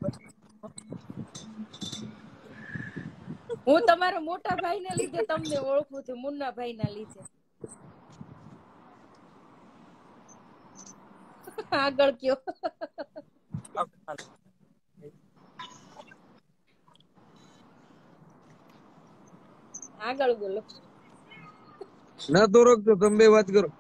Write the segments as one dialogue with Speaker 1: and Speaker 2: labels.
Speaker 1: હું તમારા મોટા ભાઈ ને લીધે તમને ઓળખું છું, મુન્ના ભાઈ ના લીધે. આગળ કયો. આગળ બોલો.
Speaker 2: ના તો રોકજો, તમે બે વાત કરો.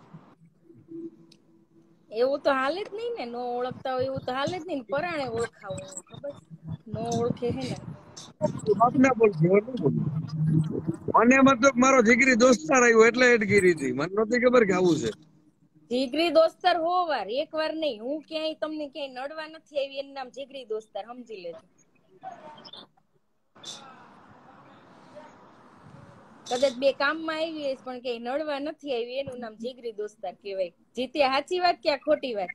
Speaker 1: એવું તો હાલે જ નહીં ને, નો ઓળખતા હોય એવું તો હાલે જ નહીં. પરાણે ઓળખાવું ખબર, નો ઓળખે હે ને.
Speaker 2: ના બોલજો, મને મતલબ મારો જીગરી દોસ્તાર આવ્યો એટલે એડ કરી હતી, મને નહોતી ખબર કે આવું છે.
Speaker 1: જીગરી દોસ્તાર હો વાર, એક વાર નહીં. હું ક્યાંય તમને ક્યાંય નડવા નથી આવી, એનું નામ જીગરી દોસ્તાર, સમજી લેજો. કદાચ બે કામમાં આવી હશે પણ કઈ નડવા નથી આવી, એનું નામ જીગરી દોસ્તાર કહેવાય. જીત્યા સાચી વાત કે ખોટી વાત?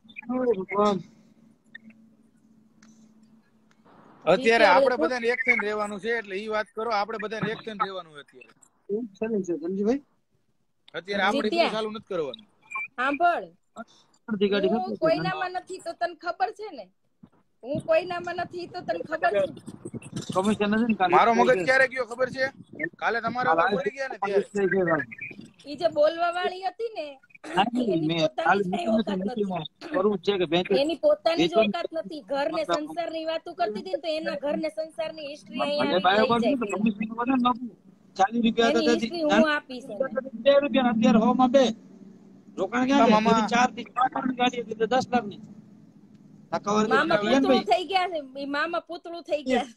Speaker 3: અત્યારે આપણે બધાને એક થઈને રહેવાનું છે, એટલે ઈ વાત કરો. આપણે બધાને એક થઈને રહેવાનું અત્યારે.
Speaker 2: સંજીભાઈ
Speaker 3: અત્યારે આપણે બધું ચાલુ નથી કરવાનું.
Speaker 1: સાંભળ, હું કોઈનામાં નથી તો તને ખબર છે ને. હું કોઈનામાં નથી તો તને ખબર છે.
Speaker 3: મારો મગજ ક્યારે ગયો ખબર છે? કાલે તમારા ઉપર બોલી ગયા ને ત્યારે.
Speaker 1: ઈ જે બોલવા વાળી હતી ને, એની પોતાની જ ઓકાત નથી. ઘર ને સંસાર ની વાતો કરતી હતી ને, તો એના ઘર ને સંસાર ની હિસ્ટ્રી અહીંયા હું આપીશ.
Speaker 4: 2 રૂપિયા અત્યારે 100 માં 2 રોકાણ ક્યાં છે? 4 થી 5 ની ગાડી હતી 10 લાખ ની.
Speaker 1: મામા પૂતળું થઈ ગયા છે, મામા પૂતળું થઈ ગયા.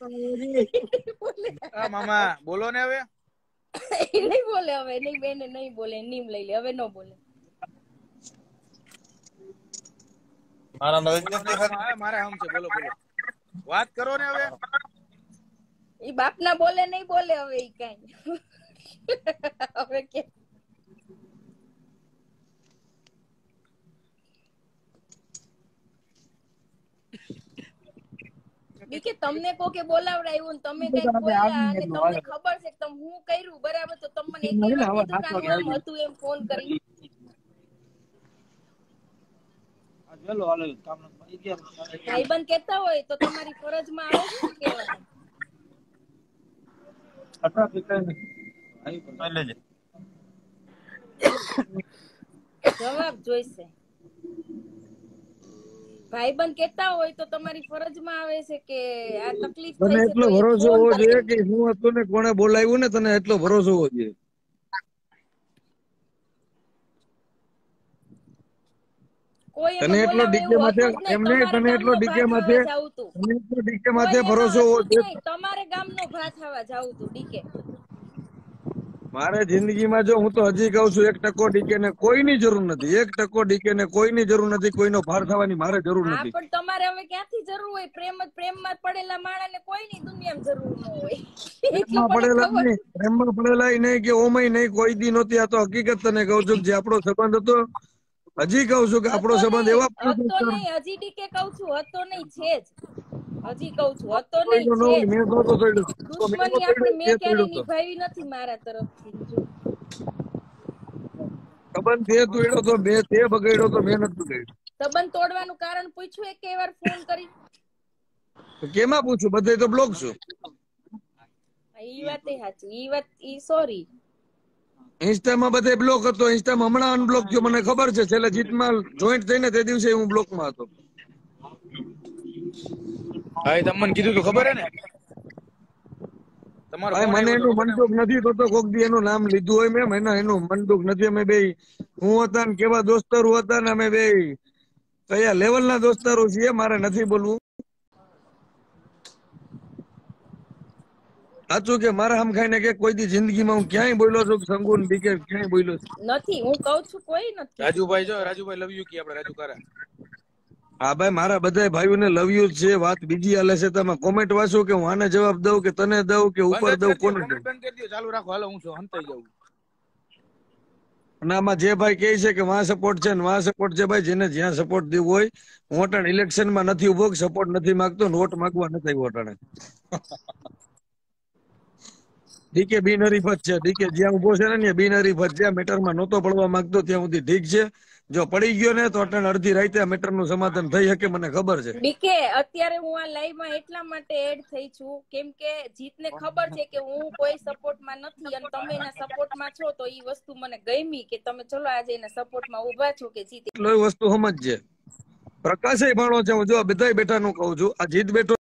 Speaker 3: મામા બોલો ને હવે.
Speaker 1: નહીં બોલે હવે, નહીં બેને નહીં બોલે, નીમ લઈ લે હવે, ન બોલે.
Speaker 3: મારે આમ છે, બોલો બોલો, વાત કરો ને હવે.
Speaker 1: ઈ બાપ ના બોલે નહીં બોલે હવે, ઈ કઈ હવે કે બીકે તમને કોકે બોલાવડાવ્યું ને તમે કઈક બોલ્યા અને તમને ખબર છે કે હું કર્યું બરાબર, તો તમને એક હતું એમ ફોન કરી. ભાઈબંધ કેતા હોય તો તમારી ફરજમાં આવે છે કેવાનું. જવાબ જોઈશે. ભાઈબંધ કેતા હોય તો તમારી ફરજમાં આવે છે કે આ તકલીફ થઈ છે,
Speaker 2: એટલો ભરોસો હોવો જોઈએ કે હું હતું ને કોણે બોલાવ્યું ને, તને એટલો ભરોસો હોવો જોઈએ. તને એટલો ડીકે માથે એમને તને એટલો ડીકે માથે ભરોસો હોવો જોઈએ.
Speaker 1: તમારે ગામનો ભાત ખાવા જાવું તું ડીકે.
Speaker 2: મારે જિંદગીમાં જો હું તો હજી કહું છું, 1% ડીકે ને કોઈની જરૂર નથી. 1% ડીકે ને કોઈની જરૂર નથી. કોઈનો ભાર થવાની મારે જરૂર નથી.
Speaker 1: પણ તમારે હવે ક્યાંથી જરૂર હોય? પ્રેમમાં પડેલા માણસને કોઈની દુનિયામાં જરૂર ન હોય.
Speaker 2: પ્રેમમાં પડેલા નહીં કે ઓમય નહીં, કોઈ દી નહોતી. આ તો હકીકત તને કહું છું. જે આપણો સંબંધ હતો, હજી કહું છું કે આપણો સંબંધ એવા
Speaker 1: હતો નહીં. હજી ડીકે કહું છું, હતો નહીં, છે જ. હજી કહું છું, હતો નહીં, છે. દુશ્મની આપણે મેં ક્યારે નિભાવી નથી મારા તરફથી.
Speaker 2: સંબંધ તે તોડ્યો તો, મેં તે બગાડ્યો તો, મેં નથી બગાડ્યો.
Speaker 1: સંબંધ તોડવાનું કારણ પૂછ્યું એક વાર ફોન કરી?
Speaker 2: કેમાં પૂછું? બધે તો બ્લોક છું.
Speaker 1: ઈ વાત સાચી, ઈ વાત ઈ સોરી.
Speaker 2: ઇન્સ્ટામાં બધે બ્લોક હતો. ઇન્સ્ટામાં હમણાં અનબ્લોક થયો, મને ખબર છે. છેલ્લે જીતમાં જોઈન્ટ થઈને તે દિવસે હું બ્લોકમાં હતો.
Speaker 3: હા, તમને કીધું તો ખબર હે ને.
Speaker 2: મને એનું મનદુખ નથી, તો કોક દી એનું નામ લીધું હોય મેં. એનું મનદુખ નથી. અમે બે હું હતા ને કેવા દોસ્તારો હતા ને, અમે બે કયા લેવલ ના દોસ્તારો છીએ, મારે નથી બોલવું. સાચું કે મારા આમ ખાઈને કે કોઈ દી જિંદગીમાં હું ક્યાંય બોલ્યો છું સંગુન ડીકે ક્યાંય બોલ્યો
Speaker 1: નથી? હું કહું છું કોઈ નથી.
Speaker 3: રાજુભાઈ જો રાજુભાઈ લવ યુ કે આપણે રાજુ કારા.
Speaker 2: હા ભાઈ, મારા બધા ભાઈઓને લવ યુ છે. વાત બીજી હાલે છે. તમે કોમેન્ટ વાંચો કે હું આને જવાબ દઉં કે તને દઉં કે ઉપર દઉં, કોને દઉં?
Speaker 3: બંધ કરી દો, ચાલુ રાખો. હાલો, હું છું હંતાઈ જાઉં.
Speaker 2: અને આમાં જે ભાઈ કહે છે કે વાં સપોર્ટ છે ને વાં સપોર્ટ છે, ભાઈ જેને જ્યાં સપોર્ટ દેવું હોય. હું અટાણે ઇલેક્શનમાં નથી ઉભો, સપોર્ટ નથી માંગતો, વોટ માંગવા નથી આવ્યો અટાણે. ડીકે બિનહરીફ જ છે. ડીકે જ્યાં ઉભો છે ને બિનહરીફ જ છે. મેટરમાં નહોતો પડવા માંગતો ત્યાં સુધી ઠીક છે. જો પડી ગયો ને તો અટણ અડધી રાતે મેટર નું સમાધાન થઈ શકે મને ખબર છે.
Speaker 1: ડીકે અત્યારે હું આ લાઈવ માં એટલા માટે એડ થઈ છું કેમ કે જીતને ખબર છે કે હું કોઈ સપોર્ટમાં નથી અને તમે એના સપોર્ટમાં છો તો ઈ વસ્તુ મને ગમી કે તમે ચલો આજે એના સપોર્ટમાં ઉભા છો કે જીત
Speaker 2: એટલો વસ્તુ સમજજે. પ્રકાશે ભાણો છે હું જો બધાય બેઠા નું કહું છું. આ જીત બેઠો